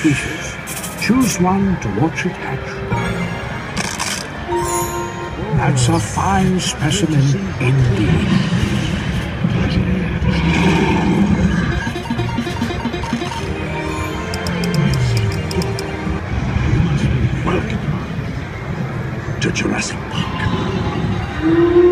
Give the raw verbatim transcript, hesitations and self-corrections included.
species. Choose one to watch it hatch. That's a fine specimen indeed. Welcome to Jurassic Park.